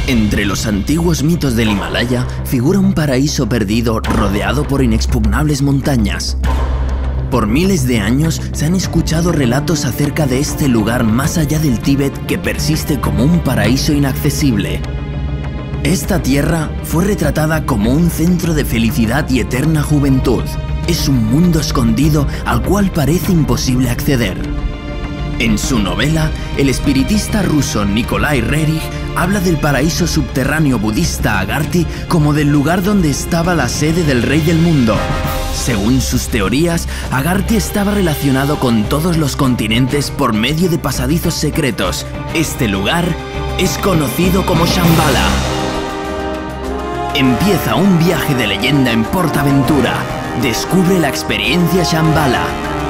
Entre los antiguos mitos del Himalaya figura un paraíso perdido rodeado por inexpugnables montañas. Por miles de años se han escuchado relatos acerca de este lugar más allá del Tíbet que persiste como un paraíso inaccesible. Esta tierra fue retratada como un centro de felicidad y eterna juventud. Es un mundo escondido al cual parece imposible acceder. En su novela, el espiritista ruso Nikolai Roerich habla del paraíso subterráneo budista Agarthy como del lugar donde estaba la sede del rey del mundo. Según sus teorías, Agarthy estaba relacionado con todos los continentes por medio de pasadizos secretos. Este lugar es conocido como Shambhala. Empieza un viaje de leyenda en PortAventura. Descubre la experiencia Shambhala.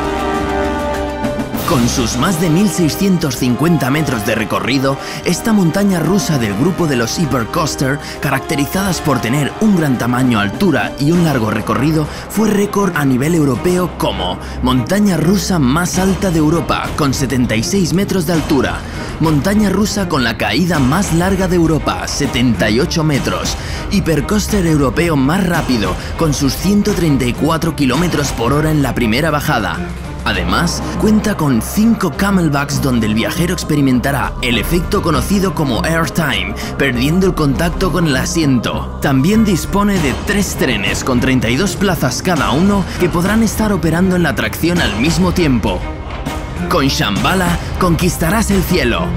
Con sus más de 1650 metros de recorrido, esta montaña rusa del grupo de los Hypercoaster, caracterizadas por tener un gran tamaño, altura y un largo recorrido, fue récord a nivel europeo como montaña rusa más alta de Europa, con 76 metros de altura, montaña rusa con la caída más larga de Europa, 78 metros, hipercoaster europeo más rápido, con sus 134 km por hora en la primera bajada. Además, cuenta con 5 camelbacks donde el viajero experimentará el efecto conocido como airtime, perdiendo el contacto con el asiento. También dispone de 3 trenes con 32 plazas cada uno que podrán estar operando en la atracción al mismo tiempo. Con Shambhala conquistarás el cielo.